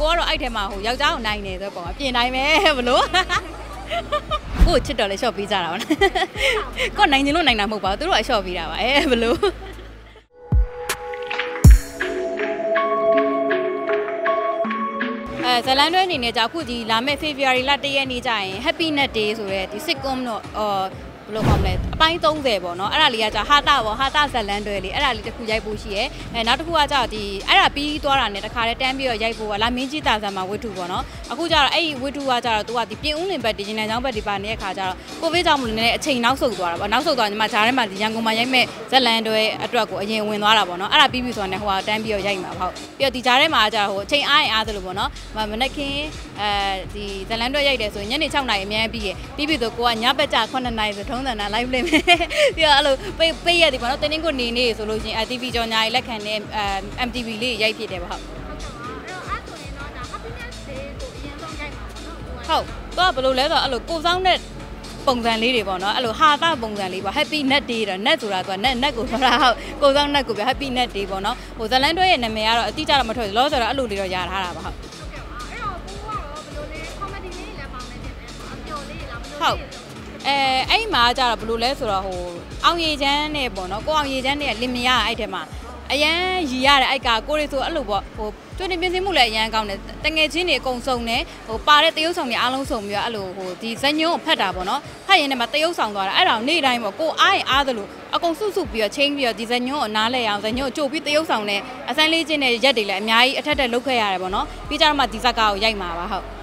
ကိုကတော့အဲ့ထဲမှာဟိုယောက်ျားကိုနိုင်နေဆိုပေါ့ပြင်နိုင်မယ်ဘလို့ကိုချစ်တော်လေရှော့ပေးကြတာပါကိုနိုင်ချင်လို့နိုင်တာမဟုတ်ပါဘူးသူတို့ကရှော့ပေးတာပါဘလို့ဇလန်တွဲအနေနဲ့ကြာခုဒီလာမဲ့ February လ1ရက်နေ့ကျရင် Happiness Day ဆိုတဲ့ဒီ sitcom တော့ဘယ်လိုခေါ်မလဲအပိုင်း30ပေါ့နော်အဲ့ဒါလေးကကြာဟာတာပေါ့ဟာတာဇလန်တွဲလေးအဲ့ဒါလေးတစ်ခုရိုက်ဖို့ရှိရဲနောက်တစ်ခုကကြာဒီအဲ့ဒါပြီးသွားတာနဲ့တခါတည်းတန်းပြီးတော့ရိုက်ဖို့ကလာမင်းကြီးတာဆန်မှာဝတ္ထုပေါ့နော်အခုကြာတော့အဲ့ဒီဝတ္ထုကကြာတော့သူကဒီပြင်ဦးလင်ဘက်ဒီဂျင်နယ်ချောင်းဘက်ဒီပါနေတဲ့ခါကြာတော့ကိုဗစ်ကြောင့်မလို့လည်းအချိန်နောက်ဆုတ်သွားတာပေါ့နောက်ဆုတ်သွားညီမဂျားထဲမှာဒီရန်ကုန်မှာရိုက်မဲ့ဇလန်တွဲအတွက်ကိုအရင်ဝင်သွားတာပေါ့နော်အဲ့ဒါပြီးပြီဆိုတော့ဟိုကတန်းပြီးတော့ရိုက်မှာဟုတ်ပြီးတော့ဒီဂျားထဲမှာကြာဟိုအချိန်အားသလိုပေါ့နော်မနက်ခင်းဒီဇလန်တွဲရိုက်တယ်ဆိုရင်ညနေ6နာရီအများကြီးပြီးပြီဆိုကိုကညဘက်ကြာ9နာရီဆိုထုံးစံတာ live လေးမယ်ပြီးတော့အဲ့လိုပေးရသည်ပေါ့နော်တင်းတင်းကိုနေဆိုလို့ရှိရင် TV ကြော်ညာရေးလက်ခံတဲ့MTV လေးရိုက်ဖြစ်တယ်ပေါ့ဟုတ်ဟုတ်တော့ဘယ်လိုလဲဆိုတော့အဲ့လိုကိုစောင်းတဲ့ပုံစံလေးတွေပေါ့နော်အဲ့လိုဟာတာပုံစံလေးပေါ့ Happy Net Day တော့ net ဆိုတာက net ကိုပြောတာဟုတ်ကိုစောင်း net ကိုပြော Happy Net Day ပေါ့နော်ဟိုဇလန်တွဲရဲ့နာမည်ကတော့အတိအကျတော့မထွက်ဘူးလို့ဆိုတော့အဲ့လိုလေးတော့ရထားတာပါဟုတ်ဟုတ်အဲ့မှာကြတော့ဘယ်လိုလဲဆိုတော့ဟိုအောင်ရည်ချမ်းနဲ့ပေါ့နော်ကိုအောင်ရည်ချမ်းနဲ့လင်မယားအဲ့ထဲမှာအရန်ရီရတယ်အဲ့ကကိုရီဆိုအဲ့လိုပေါ့ဟိုကျွတ်တင်ပြင်းစင်းမှုလည်းအရန်ကောင်းတယ်တငယ်ချင်းတွေအကုန်စုံတယ်ဟိုပါတဲ့တရုပ်ဆောင်တွေအားလုံးစုံပြီးတော့အဲ့လိုဟိုဒီဇညုံကိုဖတ်တာပေါ့နော်ဖတ်ရင်လည်းမတရုပ်ဆောင်သွားတာအဲ့ဒါနေ့တိုင်းပေါ့ကိုအားရင်အားသလိုအကုန်စုစုပြီးတော့ချင်းပြီးတော့ဒီဇညုံကိုနားလဲအောင်ဇညုံကိုကြိုပြီးတရုပ်ဆောင်နဲ့အစမ်းလေးချင်းနဲ့ရက်တွေလည်းအများကြီးအထက်တက်လုပ်ခဲ့ရတယ်ပေါ့နော်ပြီးကြတော့မှဒီဇက်ကားကိုရိုက်မှာပါဟုတ်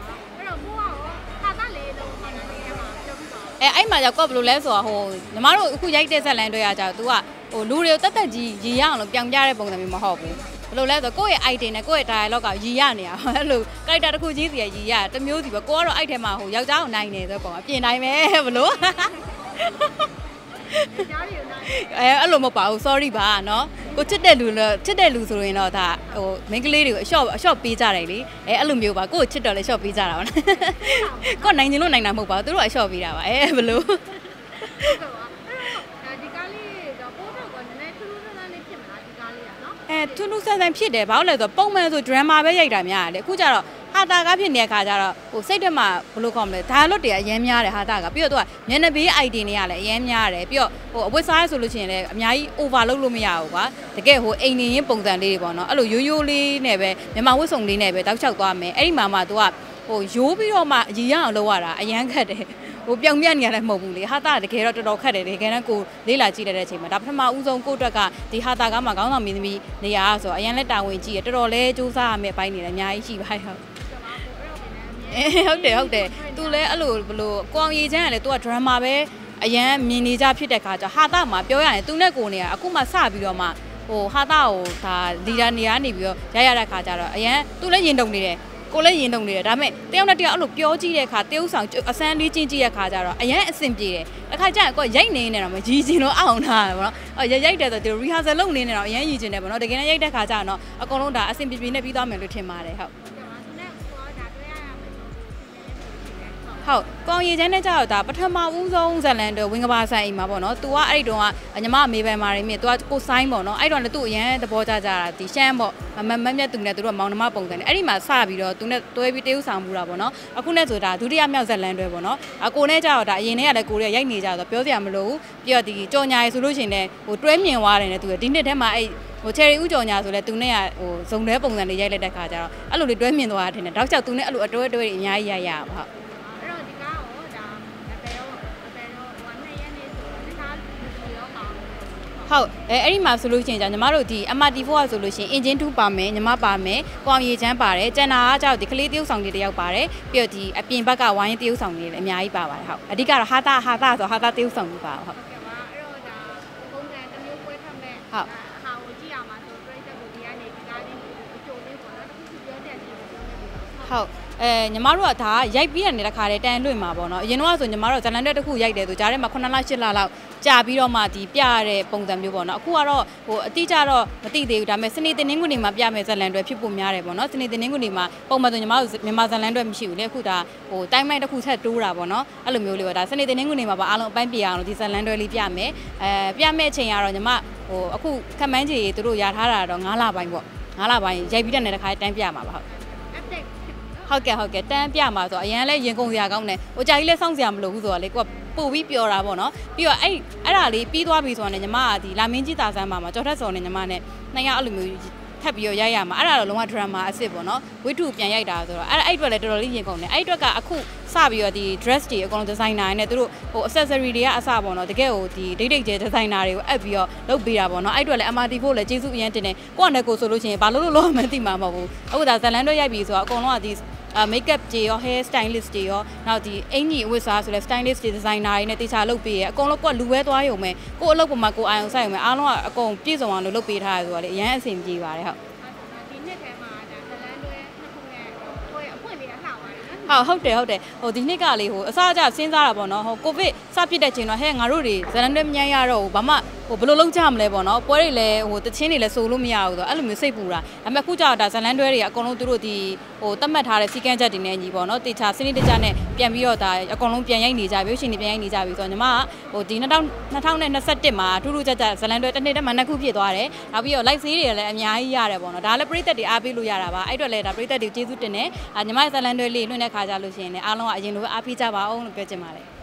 အဲ့မှာကြောက်ကော့ဘယ်လိုလဲဆိုတော့ဟိုညီမတို့အခုရိုက်တဲ့ဇက်လန်တွေကကြောက် तू ကဟိုလူတွေကိုတက်ကြီးရီရအောင်လို့ပြောင်းပြတဲ့ပုံစံမျိုးမဟုတ်ဘူးဘယ်လိုလဲဆိုတော့ကိုယ့်ရဲ့ item နဲ့ကိုယ့်ရဲ့ dialogue ကရီရနေတာအဲ့လို character တစ်ခုချင်းစီရီရတမျိုးစီပဲကိုကတော့အဲ့ထဲမှာဟိုယောက်ျားကိုနိုင်နေဆိုပေါ့ပြင်နိုင်မယ်ဘလို့အဲ့လိုမဟုတ်ပါဘူး sorry ပါနော်ကိုချစ်တဲ့လူဆိုရင်တော့ဒါဟိုမိန်းကလေးတွေကိုအရှော့ပေးကြတယ်လေအဲ့လိုမျိုးပါကိုချစ်တော့လေရှော့ပေးကြတာပါကိုနိုင်ချင်လို့နိုင်တာမဟုတ်ပါဘူးသူတို့ကအရှော့ပေးတာပါဘလို့ဒီကားလေးတော့ပို့တော့ကနည်းနည်းထူးထူးဆန်းဆန်းလေးဖြစ်မလားဒီကားလေးကနော်ထူးထူးဆန်းဆန်းဖြစ်တယ်ဘာလို့လဲဆိုတော့ပုံမှန်ဆို drama ပဲရိုက်တာများတယ်အခုကျတော့ဟာတာကဖြစ်နေတဲ့အခါကျတော့ဟိုစိတ်ထဲမှာဘယ်လိုခေါ်မလဲ dialogue တွေအရင်များတယ်ဟာတာကပြီးတော့သူကမျက်နှာပေး item တွေကလည်းအရင်များတယ်ပြီးတော့ဟိုအဝတ်စားဆိုလို့ရှိရင်လည်းအများကြီး over လုပ်လို့မရဘူးကွာတကယ်ဟိုအိမ်နေရင်းပုံစံလေးတွေပေါ့နော်အဲ့လိုရိုးလေးနဲ့ပဲမြန်မာဝတ်စုံလေးနဲ့ပဲတောက်ချောက်သွားမယ်အဲ့ဒီမှာမှသူကဟိုရိုးပြီးတော့မှအကြီးရအောင်လုပ်ရတာအရန်ခက်တယ်ဟိုပြောင်ပြနေရလည်းမဟုတ်ဘူးလေဟာတာတကယ်တော့တော်တော်ခက်တယ်တကယ်တမ်းကိုလေးလာကြည့်တဲ့အချိန်မှာဒါပထမဦးဆုံးကိုအတွက်ကဒီဟာတာကမှခေါင်းဆောင်မင်းသမီးနေရာဆိုအရန်လက်တာဝန်ကြီးရတော်တော်လေးစူးစမ်းရမယ့်အပိုင်းတွေလည်းအများကြီးရှိပါရဲ့ဟုတ်တယ်သူလည်းအဲ့လိုဘလို့ကိုအောင်ရည်ချမ်းကလည်းသူက drama ပဲအရန်မြင်နေကြဖြစ်တဲ့ခါကျဟာတာမှာပြောရရင်သူနဲ့ကိုနေရအခုမှစပြီးတော့မှဟိုဟာတာကိုဒါလီဒါနေရနေပြီးတော့ရတဲ့ခါကျတော့အရန်သူလည်းရင်တုံနေတယ်ကိုလည်းရင်တုံနေတယ်ဒါပေမဲ့တယောက်နဲ့တယောက်အဲ့လိုပြောကြည့်တဲ့ခါတရုပ်ဆောင်အစမ်းလေးချင်းကြည့်တဲ့ခါကျတော့အရန်အဆင်ပြေတယ်အခါကျရင်ကိုရိုက်နေနေတော့မရည်ချင်တော့အောင်ထားတယ်ပေါ့နော်ရိုက်တယ်ဆိုတော့ rehearsal လုပ်နေနေတော့အရန်ရည်ချင်တယ်ပေါ့နော်တကယ်နဲ့ရိုက်တဲ့ခါကျတော့အကုန်လုံးဒါအဆင်ပြေနဲ့ပြီးသွားမယ်လို့ထင်ပါတယ်ဟုတ်ဟုတ်ကောင်းရည်ချမ်းတဲ့ကြောက်တာပထမဦးဆုံးဇလန်တော့ဝင်းကဘာဆိုင်အိမ်မှာပေါ့နော်။ तू ကအဲ့ဒီတုန်းကညီမအမေပိုင်မာရင်းမြင့် तू ကကိုဆိုင်ပေါ့နော်။အဲ့တော့လည်း तू အရန်သဘောကျကြတာဒီရှမ်းပေါ့မမြတ်သူနဲ့ तू တို့မောင်နှမပုံစံနဲ့အဲ့ဒီမှာစပြီးတော့ तू နဲ့တွဲပြီးတရုပ်ဆောင်မှုတာပေါ့နော်။အခုနဲ့ဆိုတာဒုတိယမြောက်ဇလန်တွဲပေါ့နော်။ကိုနဲ့ကြောက်တာအရင်နဲ့ကလည်းကိုရဲ့ရိုက်နေကြတော့ပြောစရာမလိုဘူး။ပြီးတော့ဒီကြော်ညာရေးဆိုလို့ရှိရင်လည်းဟိုတွဲမြင်သွားတယ်နဲ့ तू ဒီနှစ်ထဲမှာအဲ့ဟိုချယ်ရီဥကြော်ညာဆိုလဲ तू နဲ့ကဟိုဇုံတွဲပုံစံလေးရိုက်လိုက်တဲ့ခါကျတော့အဲ့လိုလေးတွဲမြင်သွားတာထင်တယ်။တောက်ချောက် तू နဲ့အဲ့လိုအတွဲအများကြီးရပါဟုတ်ဟုတ်အဲ့ဒီမှာဆိုလို့ရှိရင်ညီမတို့ဒီ MRT4 ကဆိုလို့ရှိရင် engine 2ပါမယ်ညီမပါမယ်ကိုအောင်ရေချမ်းပါတယ်ကျန်တာကကြောက်ဒီကလေးတရုပ်ဆောင်တွေတယောက်ပါတယ်ပြီးတော့ဒီအပြင်ဘက်ကဝိုင်းတရုပ်ဆောင်တွေလည်းအများကြီးပါပါတယ်ဟုတ်အဓိကတော့ဟာတာဆိုဟာတာတရုပ်ဆောင်တွေပါဟုတ်အဲ့တော့ဒါပုံစံတစ်မျိုးပွဲထပ်မဲ့ဟုတ်ဟာကိုကြည့်ရမှာဆိုပြိတ္တကိုဒီကနေဒီကားလေးကိုအကျိုးလေးပေါ့နော်တစ်ခုပြောတဲ့အနေနဲ့ဟုတ်ညီမတို့ကဒါရိုက်ပြီးတဲ့တခါတည်းတန်လွင့်မှာပေါ့နော်အရင်တော့ဆိုညီမတို့ဇလန်တက်တစ်ခုရိုက်တယ်ဆိုကြားထဲမှာ9လ8လလောက်ကြာပြီးတော့မှဒီပြရတဲ့ပုံစံမျိုးပေါ့နော်အခုကတော့ဟိုအတိကျတော့မသိသေးဘူးဒါပေမဲ့စနေတင်းင်းကွနေမှာပြမယ်ဇလန်တွေဖြစ်ဖို့များတယ်ပေါ့နော်စနေတင်းင်းကွနေမှာပုံမှန်ဆိုညီမတို့မြန်မာဇလန်တွေမရှိဘူးလေအခုဒါဟိုတိုင်းမိုင်းတစ်ခုဆက်တိုးတာပေါ့နော်အဲ့လိုမျိုးလေးပေါ့ဒါစနေတင်းင်းကွနေမှာပါအားလုံးအပိုင်းပြရအောင်လို့ဒီဇလန်တွေလေးပြမယ်ပြမယ်အချိန်ကတော့ညီမဟိုအခုခက်မှန်းချေသူတို့ရထားတာတော့9လပိုင်းပေါ့9လပိုင်းရိုက်ပြီးတဲ့တခါတည်းတန်းပြမှာပါဟုတ်ဟုတ်ကဲ့တန်းပြမှာဆိုအရင်လဲရင်ကုန်စရာကောင်းတယ်ဟိုကြာကြီးလဲစောင့်စရာမလိုဘူးဆိုတော့လေကိုကပို့ပြီးပြောတာပေါ့နော်ပြီးတော့အဲ့ဒါလေးပြီးသွားပြီဆိုတော့ညီမကဒီလာမင်းကြီးတာဆန်းမှာကြော်ထက်စော်နဲ့ညီမနဲ့နှစ်ယောက်အဲ့လိုမျိုးထပ်ပြီးရိုက်ရမှာအဲ့ဒါတော့လုံးဝ drama အစ်စ်ပေါ့နော်ဝိထုပြန်ရိုက်တာဆိုတော့အဲ့အတွက်လည်းတော်တော်လေးရင်ကုန်တယ်အဲ့အတွက်ကအခုစပြီးတော့ဒီ dress တွေအကုန်လုံး designer နဲ့သူတို့ဟို accessory တွေကအစပေါ့နော်တကယ်ဟိုဒီဒိတ်ကျဲ designer တွေကိုအပ်ပြီးတော့လုပ်ပေးတာပေါ့နော်အဲ့အတွက်လည်း MRT ဖို့လည်းကျေးဇူးအရင်တင်တယ်ကိုယ့်နဲ့ကိုဆိုလို့ရှိရင်ဘာလို့လို့မှသိမှာမဟုတ်ဘူးအခုဒါဇလန်တွေရိုက်ပြီးဆိုတော့အကုန်လုံးကဒီmakeup တွေရော hair stylist တွေရောနောက်ဒီအင်ကြီးအဝတ်စားဆိုလဲ stylist တွေ designer တွေနဲ့တေချာလုပ်ပေးရအကုန်လုံးကလူဝဲသွားရုံပဲကိုအလုပ်ပေါ်မှာကိုအာရုံစိုက်ရုံပဲအားလုံးကအကုန်ပြည့်စုံအောင်လုပ်ပေးထားရဆိုတော့လေအရန်အဆင်ပြေပါတယ်ဟုတ်ဒီနှစ်ထဲမှာဒါဇလန်တွေနှစ်ခုနဲ့ကိုယ့်ရဲ့အဖွင့်လေးကလှပါတယ်နော်ဟုတ်တယ်ဟိုဒီနှစ်ကလေဟိုအစားအကျစဉ်းစားတာပေါ့နော်ဟိုကိုဗစ်စဖြစ်တဲ့ချိန်တော့ဟဲ့ငါတို့တွေဇလန်တွေမညံ့ရတော့ဘူးဘာမှဟိုဘယ်လိုလုပ်ကြမလဲပေါ့နော်ပွဲတွေလည်းဟိုတချင်းတွေလည်းစိုးလို့မရဘူးဆိုတော့အဲ့လိုမျိုးစိတ်ပူတာအမေခုကြောက်တာဇလန်တွဲတွေအကုန်လုံးသူတို့ဒီဟိုတတ်မှတ်ထားတဲ့စီကန်းချက်တွေနဲ့ညီပေါ့နော်တေချာစနစ်တကျနဲ့ပြန်ပြီးတော့ဒါအကုန်လုံးပြန်ရိုက်နေကြပြီရှင်တွေပြန်ရိုက်နေကြပြီဆိုတော့ညီမကဟိုဒီ2021မှာထူးထူးခြားခြားဇလန်တွဲတစ်နှစ်တည်းမှာ2ခုဖြစ်သွားတယ်နောက်ပြီးတော့ live series တွေလည်းအများကြီးရတယ်ပေါ့နော်ဒါလည်းပရိသတ်တွေအားပေးလို့ရတာပါအဲ့အတွက်လည်းဒါပရိသတ်တွေကျေးဇူးတင်တယ်ညီမဇလန်တွဲလေးလွှင့်တဲ့ခါကြလို့ရှိရင်လည်းအားလုံးကအရင်လိုအားပေးကြပါအောင်လို့ပြောချင်ပါတယ်